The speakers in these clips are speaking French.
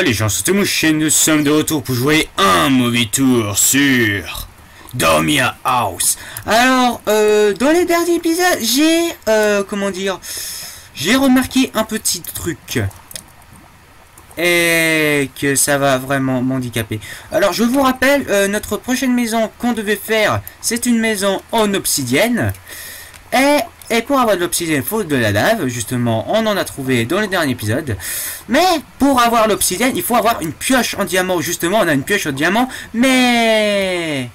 les gens, c'était mon chaîne, nous sommes de retour pour jouer un mauvais tour sur Dormir House. Alors, dans les derniers épisodes, j'ai, comment dire, j'ai remarqué un petit truc. Et que ça va vraiment m'handicaper. Alors, je vous rappelle, notre prochaine maison qu'on devait faire, c'est une maison en obsidienne. Et pour avoir de l'obsidienne, il faut de la lave. Justement, on en a trouvé dans les derniers épisodes. Mais pour avoir l'obsidienne, il faut avoir une pioche en diamant. Justement, on a une pioche en diamant. Mais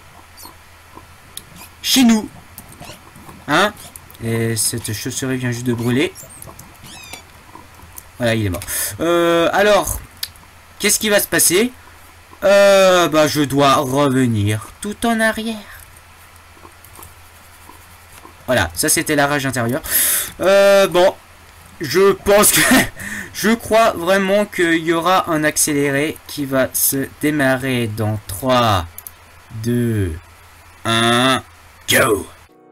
chez nous. Hein? Et cette chauve-souris vient juste de brûler. Voilà, il est mort. Alors, qu'est-ce qui va se passer? Bah, je dois revenir tout en arrière. Voilà, ça c'était la rage intérieure. Bon, je pense que... je crois vraiment qu'il y aura un accéléré qui va se démarrer dans 3, 2, 1, go!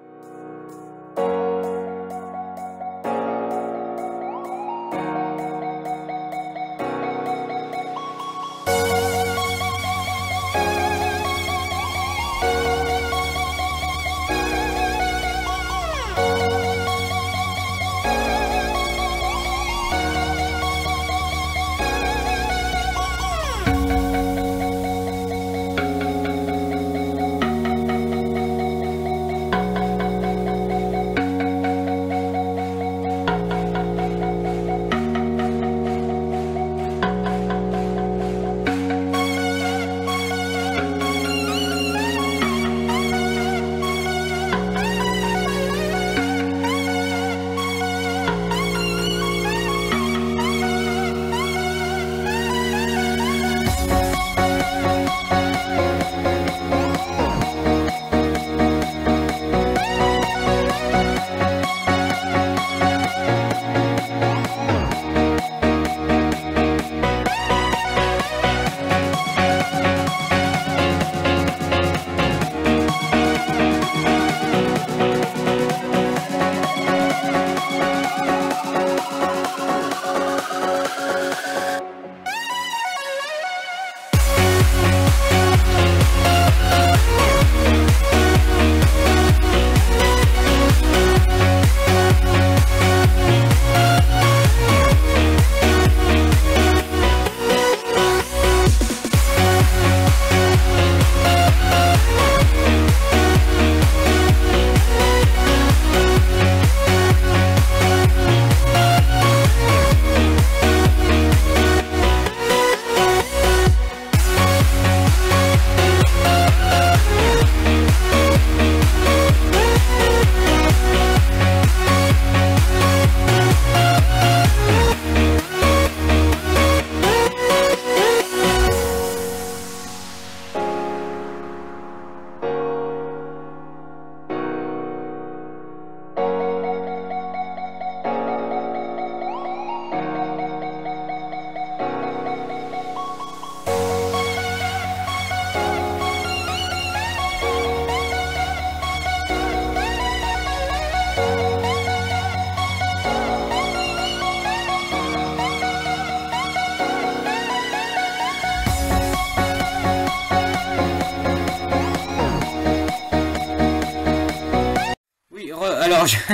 Alors, je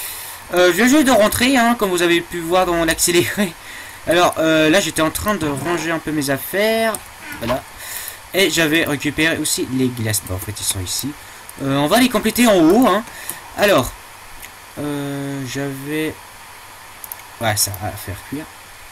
viens juste de rentrer, hein, comme vous avez pu voir dans l'accéléré. Alors, là, j'étais en train de ranger un peu mes affaires. Voilà. Et j'avais récupéré aussi les glaces. Bah, en fait, ils sont ici. On va les compléter en haut, hein. Alors, j'avais... Ouais, ça va faire cuire.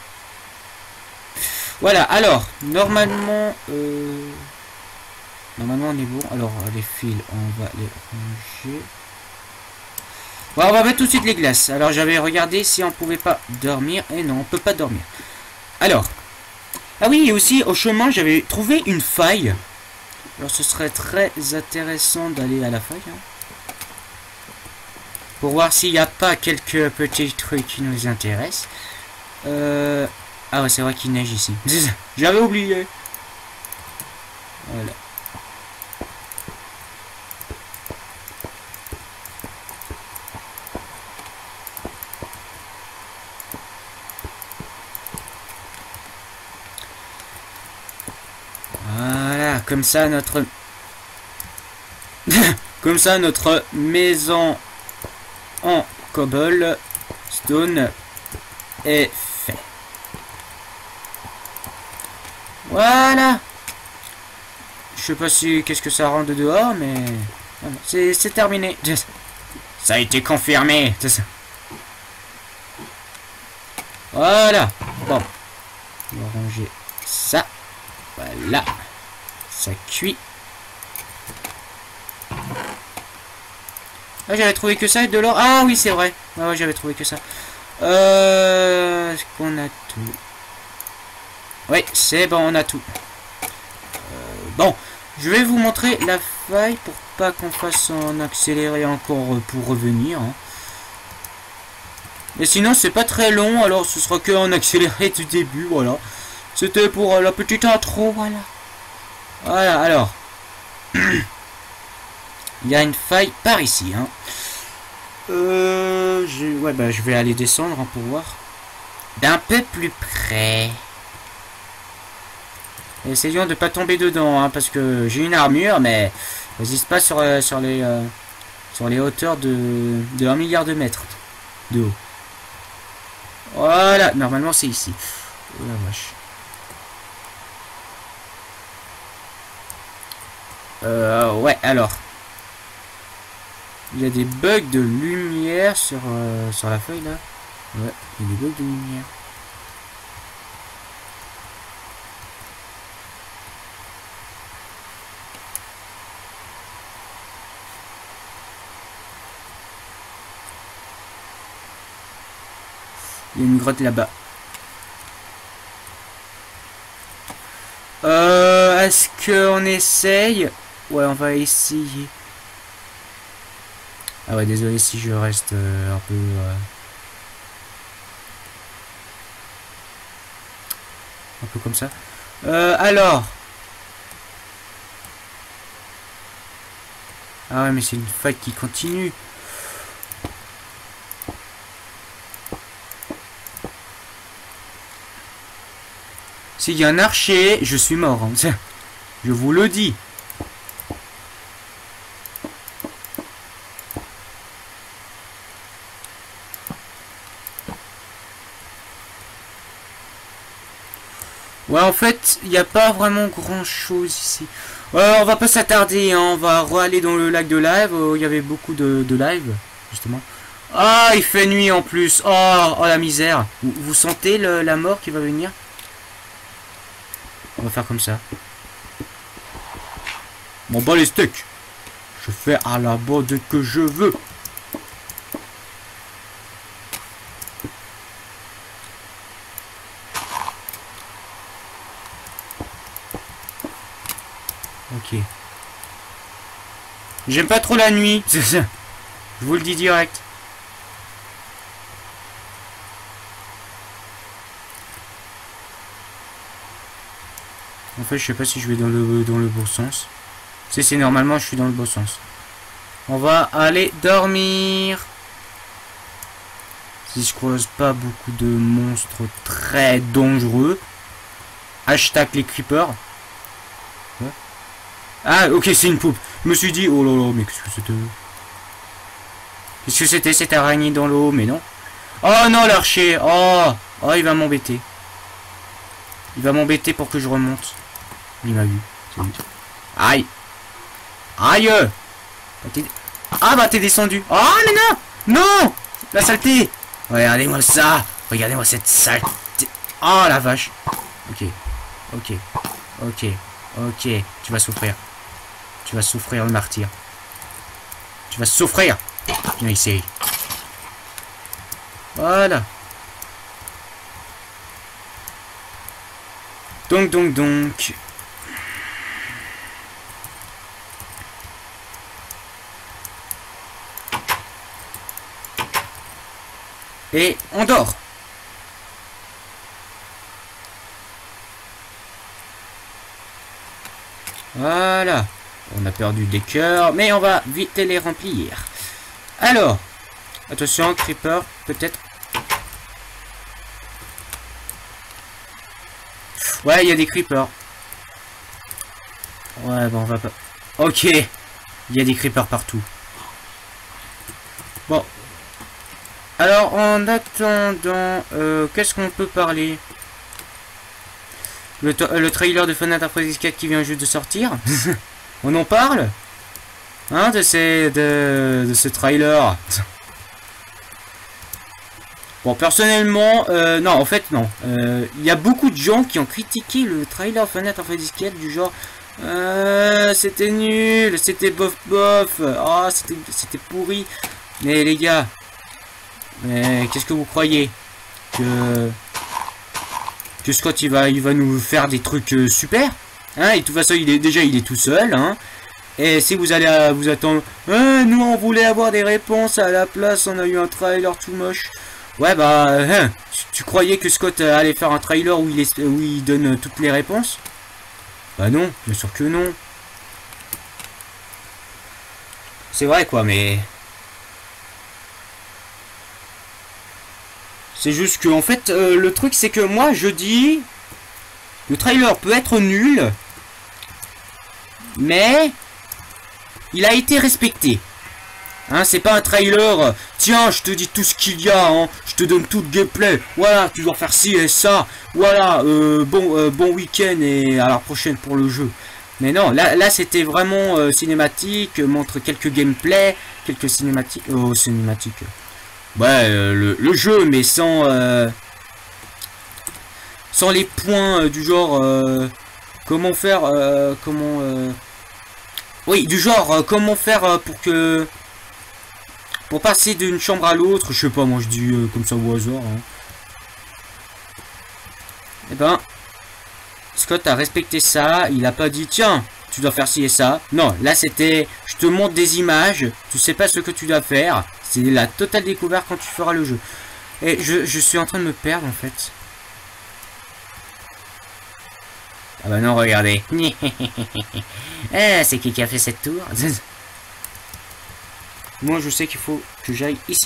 Voilà, alors, normalement... Normalement, on est bon. Alors, les fils, on va les ranger... Bon, on va mettre tout de suite les glaces. Alors, j'avais regardé si on pouvait pas dormir. Et non, on peut pas dormir. Alors. Ah oui, et aussi, au chemin, j'avais trouvé une faille. Alors, ce serait très intéressant d'aller à la faille. Hein, pour voir s'il n'y a pas quelques petits trucs qui nous intéressent. Ah ouais, c'est vrai qu'il neige ici. J'avais oublié. Voilà. Comme ça, notre... Comme ça, notre maison en cobblestone est fait. Voilà. Je sais pas si qu'est-ce que ça rend de dehors, mais voilà, c'est terminé. Ça a été confirmé. Voilà. Bon. On va ranger ça. Voilà. Ça cuit. Ah, j'avais trouvé que ça et de l'or. Ah oui, c'est vrai. Ah, ouais, j'avais trouvé que ça. Est-ce qu'on a tout? Oui, c'est bon, on a tout. Bon, je vais vous montrer la faille pour pas qu'on fasse en accéléré encore pour revenir. Hein. Mais sinon, c'est pas très long, alors ce sera que en accéléré du début, voilà. C'était pour la petite intro, voilà. Voilà, alors. Il y a une faille par ici, hein. Ouais, bah, je vais aller descendre hein, pour voir. D'un peu plus près. Essayons de pas tomber dedans, hein, parce que j'ai une armure, mais je résiste pas sur les hauteurs de 1 milliard de mètres de haut. Voilà, normalement c'est ici. Oh la vache. Ouais, alors. Il y a des bugs de lumière sur la feuille là. Ouais, il y a des bugs de lumière. Il y a une grotte là-bas. Est-ce qu'on essaye? Ouais, on va essayer. Ah ouais, désolé si je reste un peu... un peu comme ça. Alors... Ah ouais, mais c'est une faille qui continue. S'il y a un archer, je suis mort. Hein. Je vous le dis. Ouais, en fait, il n'y a pas vraiment grand chose ici. On va pas s'attarder, hein. On va aller dans le lac de lave. Il y avait beaucoup de live, justement. Ah, il fait nuit en plus. Oh, la misère. Vous sentez la mort qui va venir? On va faire comme ça. Bon, bah les steaks. Je fais à la mode que je veux. Ok. J'aime pas trop la nuit. Je vous le dis direct. En fait, je sais pas si je vais dans le bon sens. Si c'est normalement, je suis dans le bon sens. On va aller dormir. Si je croise pas beaucoup de monstres très dangereux. Hashtag les creepers. Ouais. Ah, ok, c'est une poupe. Je me suis dit, oh là là, mais qu'est-ce que c'était? Qu'est-ce que c'était cette araignée dans l'eau? Mais non. Oh non, l'archer. Oh, il va m'embêter. Il va m'embêter pour que je remonte. Il m'a vu. Aïe. Aïe. Ah bah t'es descendu. Oh mais non. Non. La saleté. Regardez-moi ça. Regardez-moi cette saleté. Oh la vache. Ok. Ok. Ok. Ok. Tu vas souffrir. Tu vas souffrir le martyr. Tu vas souffrir. Viens ici. Voilà. Donc. Et on dort. Voilà. On a perdu des cœurs, mais on va vite les remplir. Alors, attention, creeper, peut-être. Ouais, il y a des creepers. Ouais, bon, on va pas... Ok. Il y a des creepers partout. Bon. Alors, en attendant, qu'est-ce qu'on peut parler? Le trailer de Final Fantasy 4 qui vient juste de sortir. On en parle? Hein, de ce trailer. Bon, personnellement, non, en fait, non. Il y a beaucoup de gens qui ont critiqué le trailer Final Fantasy 4 du genre... c'était nul, c'était bof bof, ah, c'était pourri. Mais les gars, mais qu'est-ce que vous croyez? Que Scott il va nous faire des trucs super? Hein, et de toute façon, il est tout seul, hein. Et si vous allez vous attendre, nous on voulait avoir des réponses à la place, on a eu un trailer tout moche. Ouais, bah, tu croyais que Scott allait faire un trailer où il donne toutes les réponses? Bah non, bien sûr que non. C'est vrai quoi, mais... C'est juste que, en fait, le truc c'est que moi je dis... Le trailer peut être nul, mais... Il a été respecté. Hein, c'est pas un trailer, tiens, je te dis tout ce qu'il y a, hein, je te donne tout le gameplay, voilà, tu dois faire ci et ça, voilà, bon week-end et à la prochaine pour le jeu. Mais non, là c'était vraiment cinématique, montre quelques gameplay, quelques cinématiques, cinématiques. Ouais, le jeu, mais sans les points du genre, comment faire, oui, du genre, comment faire pour passer d'une chambre à l'autre, je sais pas, moi je dis comme ça au hasard. Hein. Eh ben, Scott a respecté ça, il a pas dit, tiens, tu dois faire ci et ça. Non, là c'était, je te montre des images, tu sais pas ce que tu dois faire. C'est la totale découverte quand tu feras le jeu. Et je suis en train de me perdre en fait. Ah bah non, regardez. C'est qui a fait cette tour? Moi, je sais qu'il faut que j'aille ici.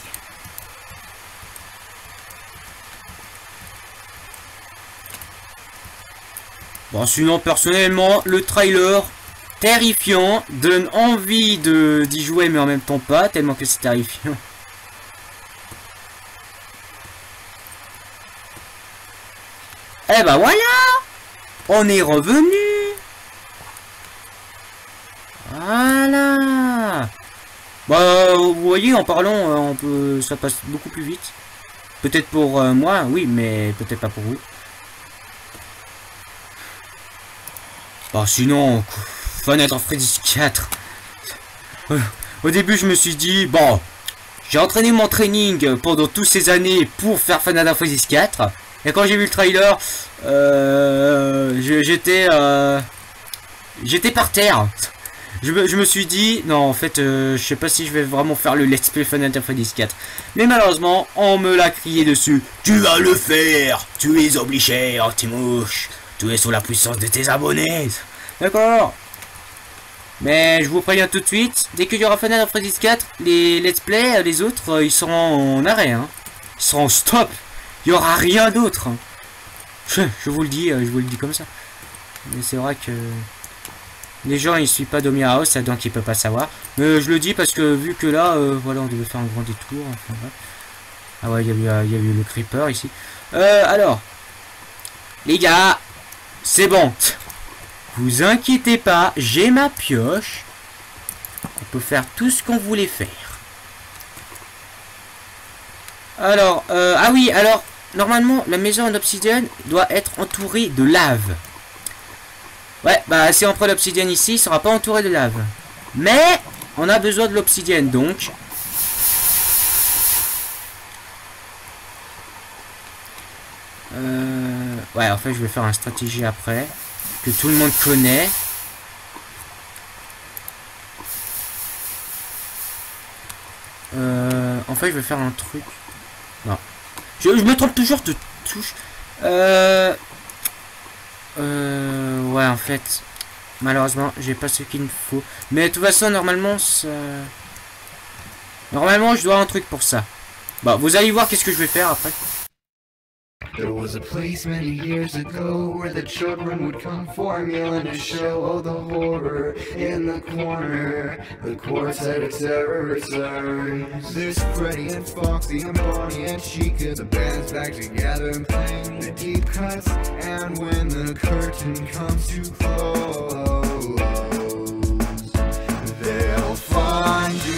Bon, sinon, personnellement, le trailer, terrifiant, donne envie d'y jouer, mais en même temps pas, tellement que c'est terrifiant. Eh bah voilà! On est revenu! Voilà! Bah, vous voyez, en parlant, ça passe beaucoup plus vite. Peut-être pour moi, oui, mais peut-être pas pour vous. Bah, sinon, Final Fantasy 4. Au début, je me suis dit, bon, j'ai entraîné mon training pendant toutes ces années pour faire Final Fantasy 4. Et quand j'ai vu le trailer, j'étais par terre. Je me suis dit, non, en fait, je sais pas si je vais vraiment faire le Let's Play Final Fantasy 4. Mais malheureusement, on me l'a crié dessus. Tu vas le faire. Tu es obligé, Antimouche. Tu es sous la puissance de tes abonnés. D'accord. Mais je vous préviens tout de suite, dès qu'il y aura Final Fantasy 4, les Let's Play, les autres, ils seront en arrêt. Hein. Ils seront en stop. Il n'y aura rien d'autre. Hein. Je vous le dis comme ça. Mais c'est vrai que... Les gens ils suivent pas Domi House, donc ils peuvent pas savoir. Mais je le dis parce que vu que là, voilà, on devait faire un grand détour. Enfin, ouais. Ah ouais, il y a eu le creeper ici. Alors, les gars, c'est bon. Vous inquiétez pas, j'ai ma pioche. On peut faire tout ce qu'on voulait faire. Alors, ah oui, alors, normalement, la maison en obsidienne doit être entourée de lave. Ouais, bah si on prend l'obsidienne ici, il sera pas entouré de lave. Mais, on a besoin de l'obsidienne, donc. Ouais, en fait, je vais faire une stratégie après. Que tout le monde connaît. En fait, je vais faire un truc. Non. Je me trompe toujours de touche. Ouais, en fait, malheureusement, j'ai pas ce qu'il me faut. Mais de toute façon, normalement, ça... Normalement, je dois un truc pour ça. Bon, vous allez voir qu'est-ce que je vais faire après. There was a place many years ago where the children would come for a meal and a show. Oh, the horror in the corner. The quartet of terror returns. There's Freddy and Foxy and Bonnie and Chica. The band's back together and playing the deep cuts. And when the curtain comes to close, they'll find you.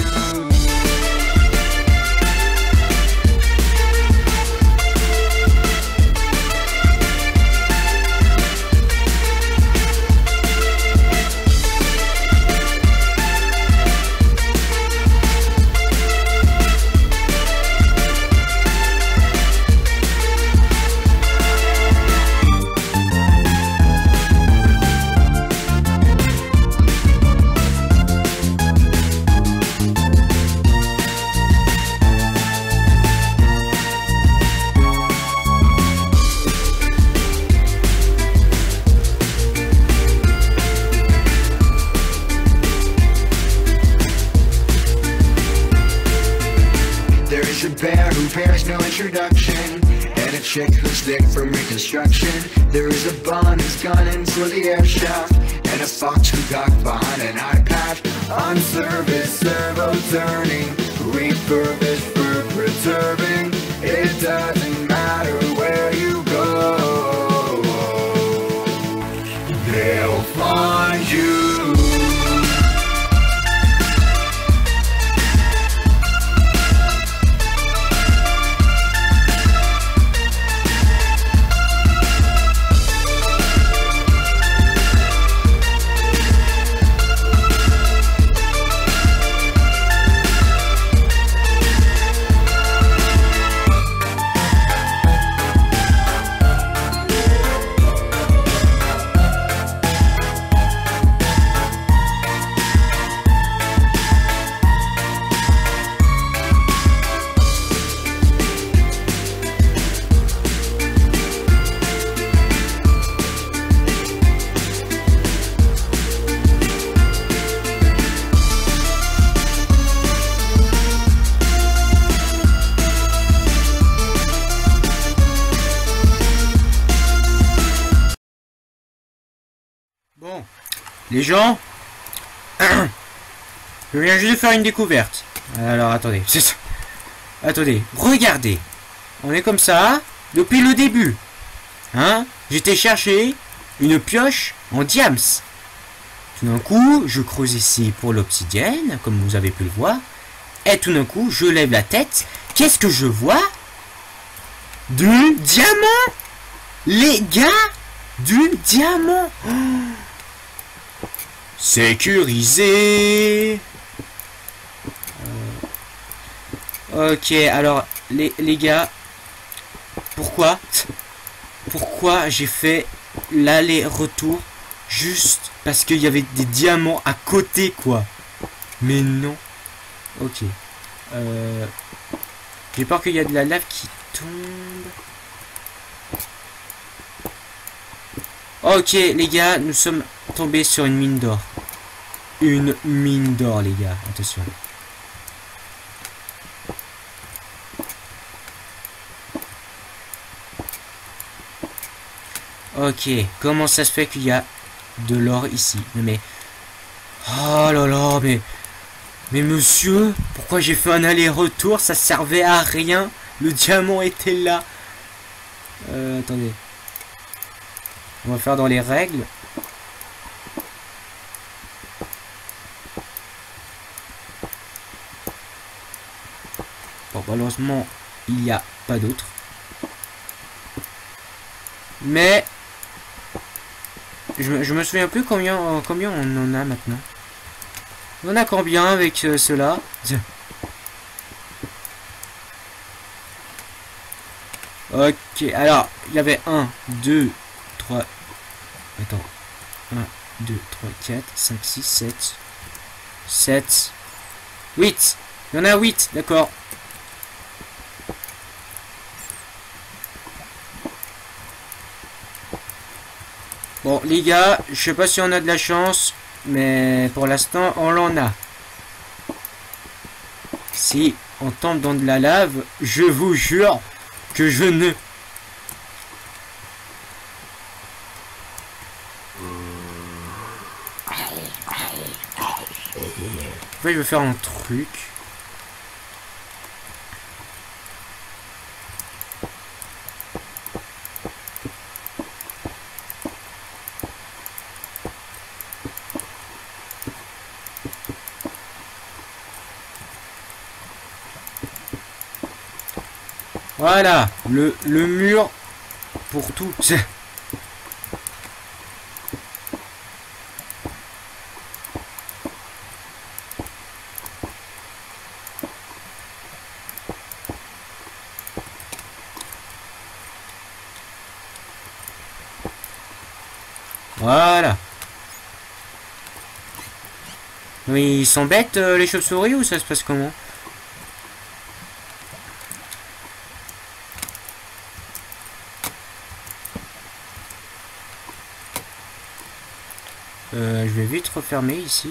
Bear who bears no introduction, and a chick who's thick from reconstruction. There is a bun who's gunning for the air shaft, and a fox who got behind an iPad. Unserviced, servo turning, refurbished for perturbing. It doesn't matter where you go, they'll find you. Bon, les gens, je viens juste de faire une découverte. Alors attendez, attendez, regardez, on est comme ça depuis le début, hein. J'étais chercher une pioche en diams. Tout d'un coup, je creuse ici pour l'obsidienne, comme vous avez pu le voir, et tout d'un coup, je lève la tête. Qu'est-ce que je vois? Du diamant, les gars, du diamant. Oh. Sécurisé. Ok, alors les gars, pourquoi j'ai fait l'aller-retour juste parce qu'il y avait des diamants à côté, quoi? Mais non. Ok. J'ai peur qu'il y a de la lave qui tombe. Ok, les gars, nous sommes tombés sur une mine d'or. Une mine d'or, les gars. Attention. Ok, comment ça se fait qu'il y a de l'or ici? Mais... oh là là, mais monsieur, pourquoi j'ai fait un aller-retour? Ça servait à rien. Le diamant était là. Attendez. On va faire dans les règles. Bon, malheureusement, il n'y a pas d'autre. Mais... je me souviens plus combien on en a maintenant. On en a combien avec cela? Ok, alors, il y avait 1, 2, 3... attends. 1, 2, 3, 4, 5, 6, 7... 7... 8! Il y en a 8, d'accord. Bon, les gars, je sais pas si on a de la chance, mais pour l'instant, on l'en a. Si on tombe dans de la lave, je vous jure que je ne Ouais, je vais faire un truc. Voilà, le mur pour tout. Voilà. Oui, ils sont bêtes les chauves-souris ou ça se passe comment? Je vais vite refermer ici.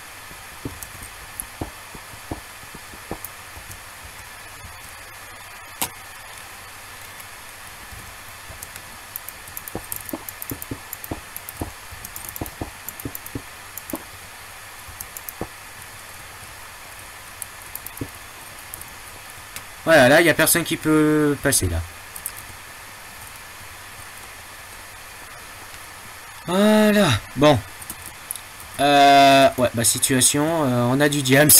Voilà, là, il n'y a personne qui peut passer, là. Voilà. Bon. Ouais, bah, situation, on a du diams.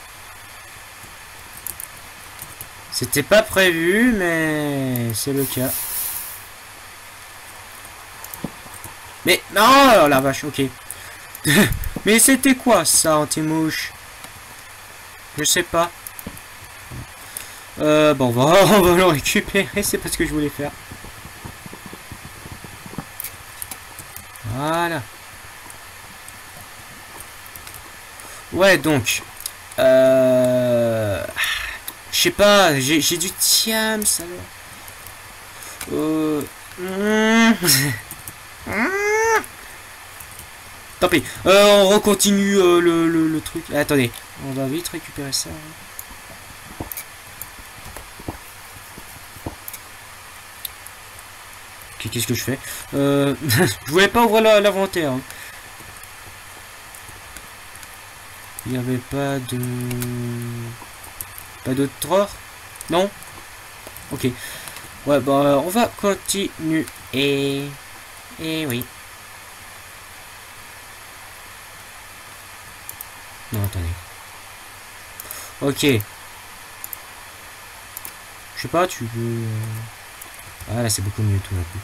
C'était pas prévu, mais c'est le cas. Mais, non, oh, la vache, ok. Mais c'était quoi, ça, anti-mouche? Je sais pas. Bon, on va le récupérer, c'est pas ce que je voulais faire. Voilà. Ouais, donc. Je sais pas, j'ai du tiams, alors. Tant pis. On recontinue le truc. Attendez, on va vite récupérer ça. Ok, qu'est-ce que je fais? Je voulais pas ouvrir l'inventaire. Hein. Il n'y avait pas de... Pas d'autre trésor? Non? Ok. Ouais, bah, on va continuer. Et oui. Non, attendez. Ok. Je sais pas, tu veux... Ah, là, c'est beaucoup mieux tout d'un coup.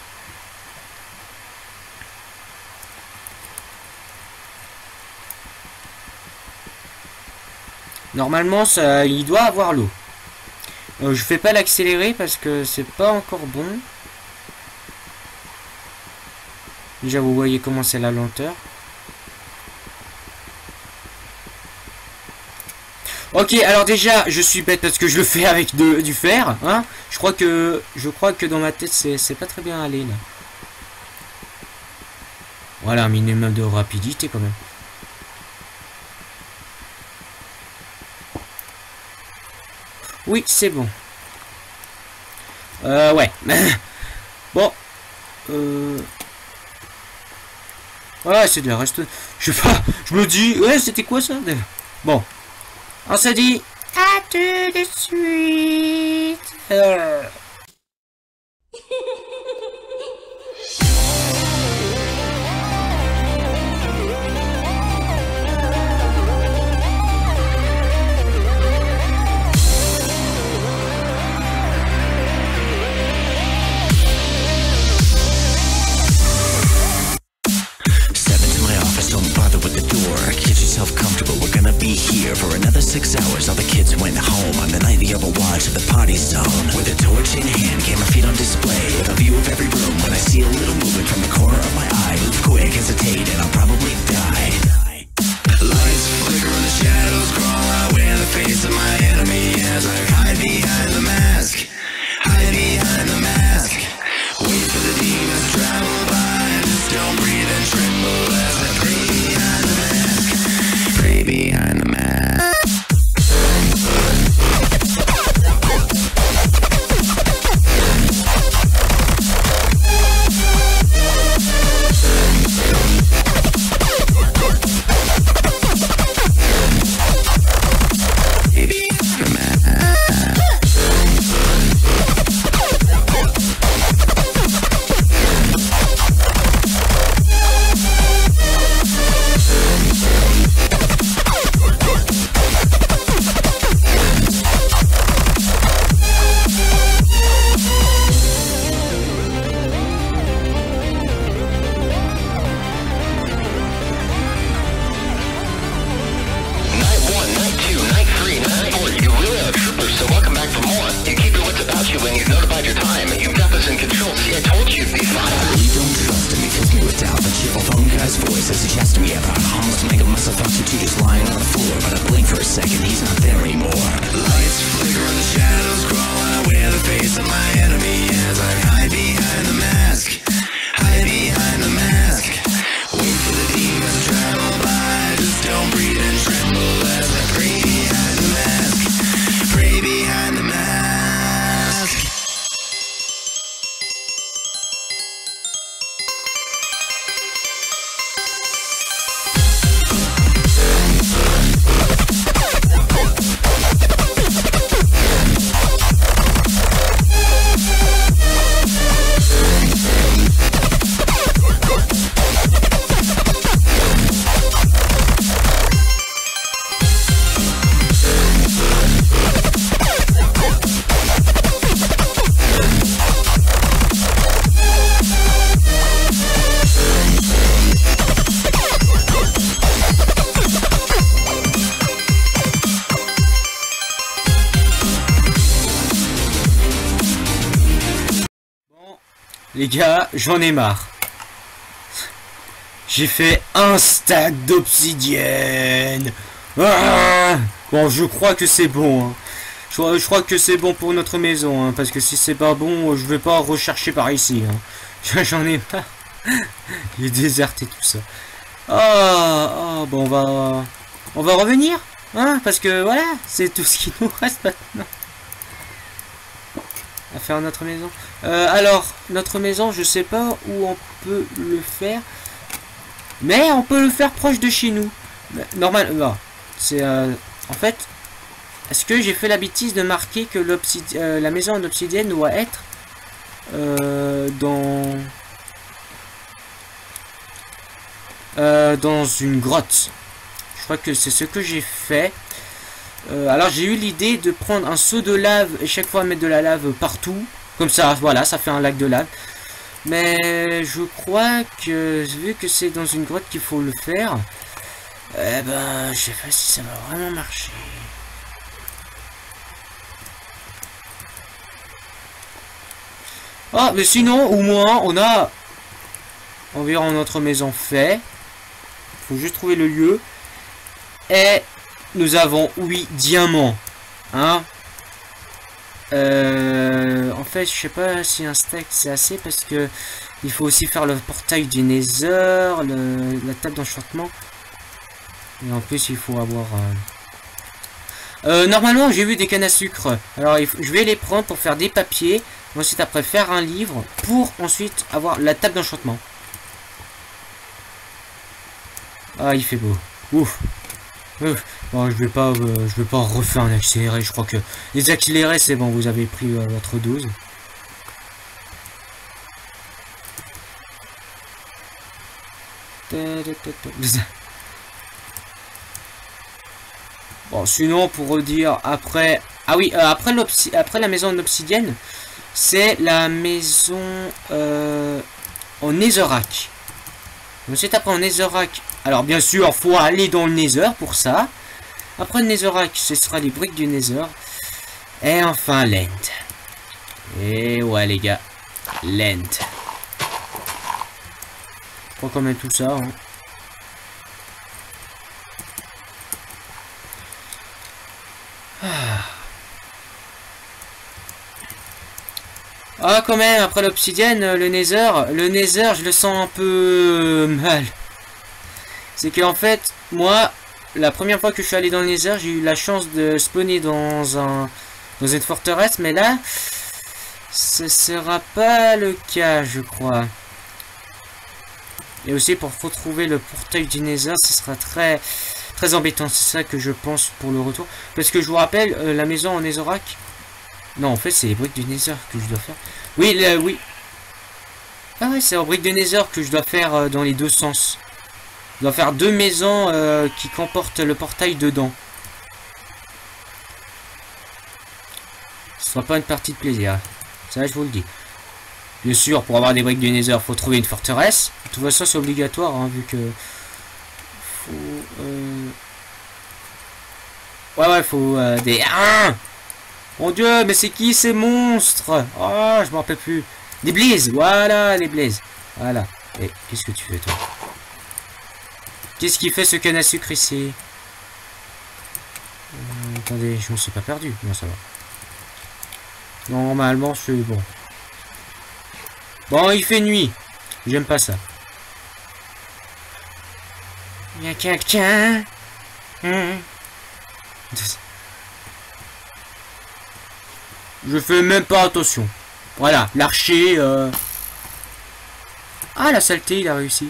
Normalement, ça, il doit avoir l'eau. Je fais pas l'accélérer parce que c'est pas encore bon. Déjà, vous voyez comment c'est la lenteur. Ok, alors déjà, je suis bête parce que je le fais avec du fer. Hein, je crois que dans ma tête, c'est pas très bien allé là. Voilà, un minimum de rapidité quand même. Oui, c'est bon. Ouais. Bon. Ouais, c'est bien, reste... Je sais pas, je me dis... Ouais, c'était quoi ça? Bon. On se dit... À tout de suite. 6 hours, all the kids went home on the night the Overwatch at the party zone. With a torch in hand, camera feed on display, with a view of every room. When I see a little movement from the corner of my eye, move quick, hesitate, and I'll probably die. Lights flicker and the shadows crawl out in the face of my enemy as I hide behind the mask. Hide behind the mask. Wait for the demons to travel by, just don't breathe and tremble as I pray behind the mask. Pray behind the mask. really don't trust him, he fills me with doubt. The cheerful phone guy's voice as he chats to me about almost make a mess of us two just lying on the floor. But I blink for a second, he's not there anymore. Lights flicker and the shadows crawl, and I wear the face of my enemy as I hide behind the mask. Hide behind the mask. Wait for the demons to travel by. Just don't breathe and tremble as I pray behind the mask. Pray behind the mask. Les gars, j'en ai marre. J'ai fait un stack d'obsidienne. Ah, bon, je crois que c'est bon. Hein. Je crois que c'est bon pour notre maison. Hein, parce que si c'est pas bon, je vais pas rechercher par ici. Hein. J'en ai marre. J'ai déserté tout ça. Oh, bon, on va revenir. Hein, parce que voilà, c'est tout ce qui nous reste maintenant. À faire notre maison. Alors, notre maison, je sais pas où on peut le faire. Mais on peut le faire proche de chez nous. Normal, c'est... en fait, est-ce que j'ai fait la bêtise de marquer que la maison en obsidienne doit être dans une grotte? Je crois que c'est ce que j'ai fait. Alors j'ai eu l'idée de prendre un seau de lave et chaque fois mettre de la lave partout. Comme ça, voilà, ça fait un lac de lave. Mais je crois que, vu que c'est dans une grotte qu'il faut le faire, eh ben, je sais pas si ça va vraiment marcher. Ah, mais sinon, au moins, on a environ notre maison fait. Faut juste trouver le lieu. Et nous avons 8 diamants. Hein? En fait, je sais pas si un stack c'est assez parce que il faut aussi faire le portail du Nether, la table d'enchantement. Et en plus, il faut avoir... normalement, j'ai vu des cannes à sucre. Alors, je vais les prendre pour faire des papiers. Ensuite, après, faire un livre pour ensuite avoir la table d'enchantement. Ah, il fait beau. Ouf. Bon, je vais pas refaire un accéléré. Je crois que les accélérés, c'est bon. Vous avez pris votre dose. Bon, sinon, pour redire, après... Ah oui, après la maison en obsidienne, c'est la maison en netherrack. Ensuite, après en netherrack, alors bien sûr, faut aller dans le nether pour ça. Après le netherrack, ce sera les briques du nether. Et enfin, l'end. Et ouais, les gars, l'end. Je crois qu'on met tout ça. Hein. Ah, quand même, après l'obsidienne, le nether, je le sens un peu mal. C'est qu'en fait, moi, la première fois que je suis allé dans le nether, j'ai eu la chance de spawner dans une forteresse, mais là, ce sera pas le cas, je crois. Et aussi, pour retrouver le portail du nether, ce sera très embêtant. C'est ça que je pense pour le retour. Parce que je vous rappelle, la maison en netherrack... Non, en fait, c'est les briques du nether que je dois faire. Oui, oui. Ah ouais, c'est en briques de nether que je dois faire dans les deux sens. Je dois faire 2 maisons qui comportent le portail dedans. Ce sera pas une partie de plaisir. Ça, je vous le dis. Bien sûr, pour avoir des briques du nether, faut trouver une forteresse. De toute façon, c'est obligatoire, hein, vu que... Ouais, faut des... Ah, mon dieu, mais c'est qui ces monstres? Oh, je m'en rappelle plus. Des blazes, voilà, les blazes. Voilà. Et qu'est-ce que tu fais, toi? Qu'est-ce qui fait ce canne à sucre ici? Attendez, je me suis pas perdu. Non, ça va. Normalement, c'est bon. Bon, il fait nuit. J'aime pas ça. Il y a quelqu'un. Je fais même pas attention. Voilà, l'archer. Ah, la saleté, il a réussi.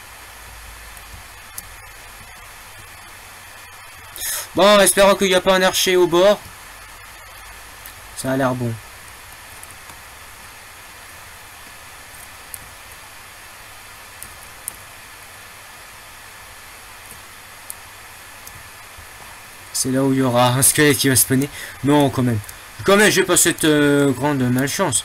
Bon, espérons qu'il n'y a pas un archer au bord. Ça a l'air bon. C'est là où il y aura un squelette qui va spawner. Non, quand même. Quand même, j'ai pas cette grande malchance.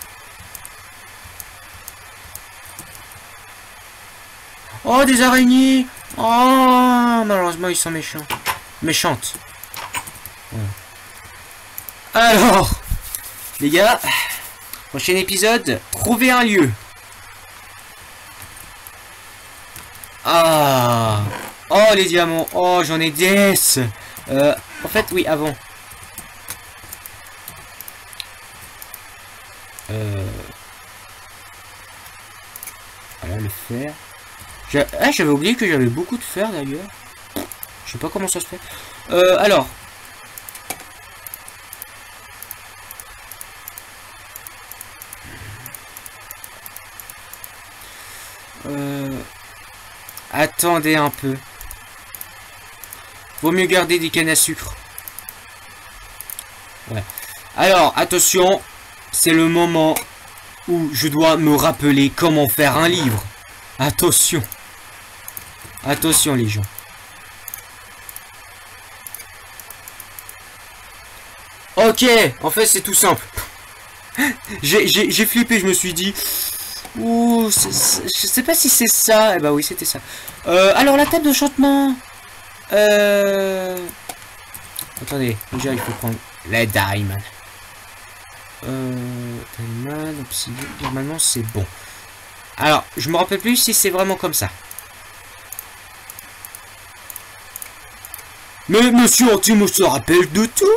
Oh, des araignées. Oh, malheureusement, ils sont méchants. Méchantes. Voilà. Alors, les gars, prochain épisode, trouver un lieu. Ah. Oh, les diamants. Oh, j'en ai 10. En fait, oui, avant. Voilà, le fer. Ah, j'avais oublié que j'avais beaucoup de fer, d'ailleurs. Je sais pas comment ça se fait. Alors. Attendez un peu. Vaut mieux garder des cannes à sucre. Ouais. Alors, attention. C'est le moment où je dois me rappeler comment faire un livre. Attention. Attention, les gens. Ok. En fait, c'est tout simple. J'ai flippé, je me suis dit... Ouh, je sais pas si c'est ça. Eh bah oui, c'était ça. Alors, la table d'enchantement... Attendez, déjà il faut prendre les diamants. Diamond, obsidian, normalement c'est bon. Alors, je me rappelle plus si c'est vraiment comme ça. Mais monsieur Antimo se rappelle de tout.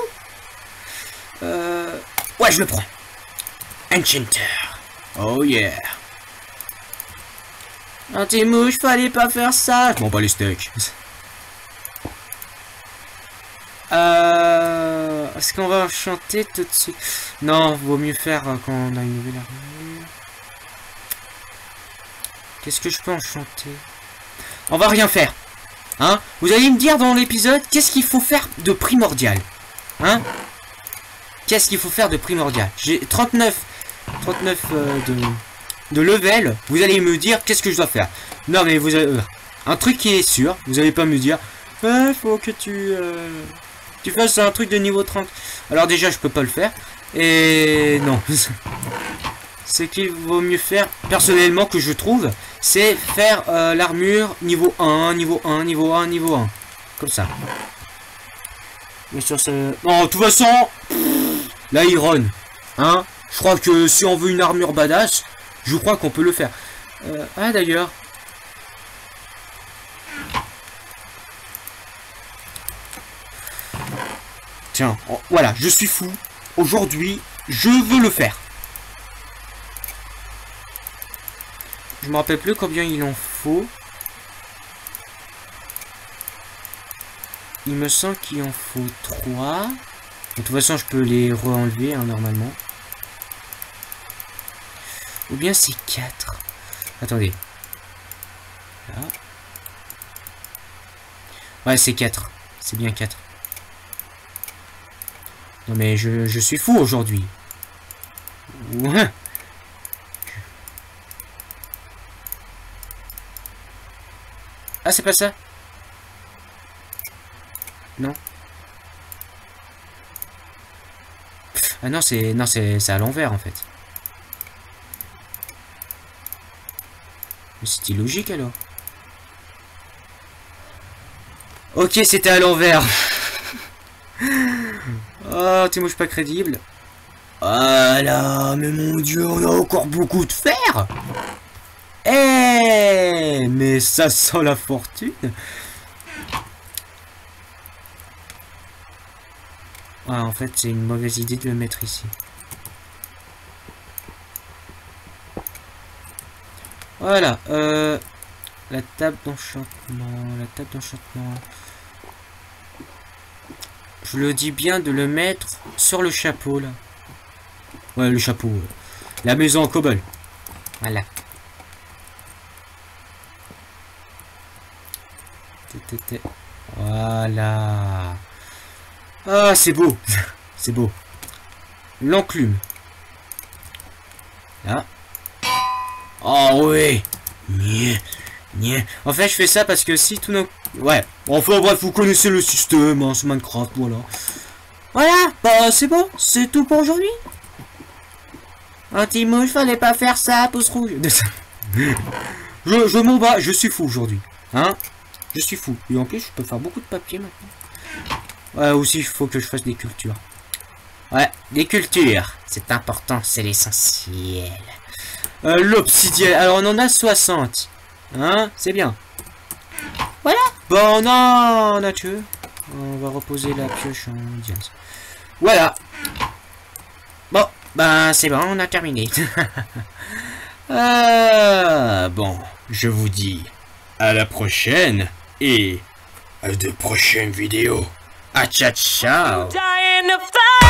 Ouais, je le prends. Enchanter. Oh yeah. Antimouche, fallait pas faire ça. Je m'en bats les steaks. Est-ce qu'on va enchanter tout de suite? Non, vaut mieux faire quand on a une nouvelle armure. Qu'est-ce que je peux enchanter? On va rien faire. Hein? Vous allez me dire dans l'épisode, qu'est-ce qu'il faut faire de primordial? Hein? Qu'est-ce qu'il faut faire de primordial? J'ai 39 de level. Vous allez me dire, qu'est-ce que je dois faire? Non, mais vous avez... un truc qui est sûr, vous allez pas me dire, faut que tu fasses un truc de niveau 30. Alors déjà, je peux pas le faire. Et non. Ce qu'il vaut mieux faire, personnellement, que je trouve, c'est faire l'armure niveau 1, niveau 1, niveau 1, niveau 1. Comme ça. Mais sur ce... Non, de toute façon, l'iron. Hein? Je crois que si on veut une armure badass, je crois qu'on peut le faire. Ah, d'ailleurs... Tiens, voilà, je suis fou. Aujourd'hui, je veux le faire. Je me rappelle plus combien il en faut. Il me semble qu'il en faut 3. De toute façon, je peux les re-enlever, hein, normalement. Ou bien c'est 4. Attendez. Là. Ouais, c'est 4. C'est bien 4. Non mais je suis fou aujourd'hui. Ouais. Ah, c'est pas ça? Non. Ah non, c'est à l'envers en fait. Mais c'est illogique alors. Ok, c'était à l'envers. Oh, tu mouches pas crédible. Voilà, mais mon Dieu, on a encore beaucoup de fer. Eh, mais ça sent la fortune. Ah, en fait, c'est une mauvaise idée de le mettre ici. Voilà, la table d'enchantement. Je le dis bien de le mettre sur le chapeau, là. Ouais, le chapeau. La maison en cobble. Voilà. Voilà. Ah, c'est beau. C'est beau. L'enclume. Là. Oh oui. En fait, je fais ça parce que si tout nos... Ouais. Enfin, bref, vous connaissez le système, hein, c'est Minecraft, voilà. Voilà, bah c'est bon, c'est tout pour aujourd'hui. Anti-mouche, fallait pas faire ça, pouce rouge. je m'en bats, je suis fou aujourd'hui. Hein? Je suis fou. Et en plus, je peux faire beaucoup de papier maintenant. Ouais, aussi, il faut que je fasse des cultures. Ouais, des cultures. C'est important, c'est l'essentiel. L'obsidienne. Alors, on en a 60. Hein? C'est bien. Voilà. Bon, on a tué. On va reposer la pioche en diamant. Voilà. Bon, ben, c'est bon, on a terminé. Bon, je vous dis à la prochaine et à de prochaines vidéos. Ah, ciao, ciao.